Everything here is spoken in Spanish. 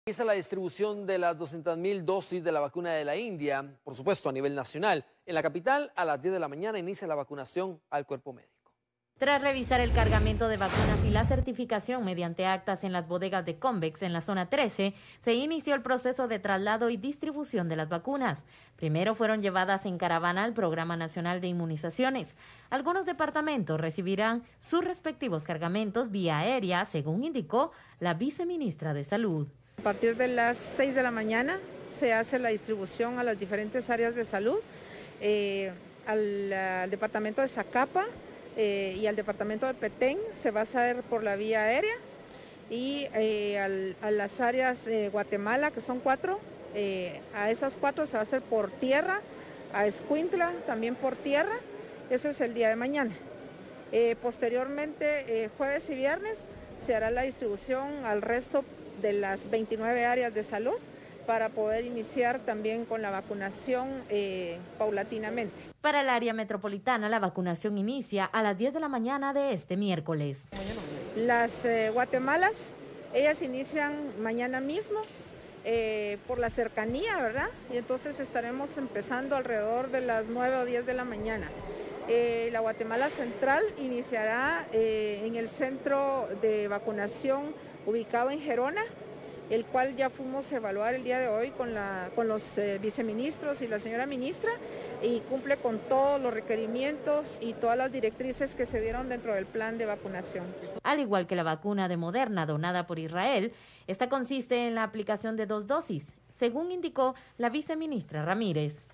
Inicia la distribución de las 200.000 dosis de la vacuna de la India, por supuesto a nivel nacional. En la capital, a las 10 de la mañana, inicia la vacunación al cuerpo médico. Tras revisar el cargamento de vacunas y la certificación mediante actas en las bodegas de Convex en la zona 13, se inició el proceso de traslado y distribución de las vacunas. Primero fueron llevadas en caravana al Programa Nacional de Inmunizaciones. Algunos departamentos recibirán sus respectivos cargamentos vía aérea, según indicó la viceministra de Salud. A partir de las 6 de la mañana se hace la distribución a las diferentes áreas de salud, al departamento de Zacapa y al departamento de Petén se va a hacer por la vía aérea y a las áreas Guatemala, que son 4, a esas 4 se va a hacer por tierra, a Escuintla también por tierra, eso es el día de mañana. Posteriormente, jueves y viernes, se hará la distribución al resto de las 29 áreas de salud para poder iniciar también con la vacunación paulatinamente. Para el área metropolitana, la vacunación inicia a las 10 de la mañana de este miércoles. Las Guatemalas, ellas inician mañana mismo por la cercanía, ¿verdad? Y entonces estaremos empezando alrededor de las 9 o 10 de la mañana. La Guatemala Central iniciará en el centro de vacunación ubicado en Gerona, el cual ya fuimos a evaluar el día de hoy con los viceministros y la señora ministra, y cumple con todos los requerimientos y todas las directrices que se dieron dentro del plan de vacunación. Al igual que la vacuna de Moderna donada por Israel, esta consiste en la aplicación de 2 dosis, según indicó la viceministra Ramírez.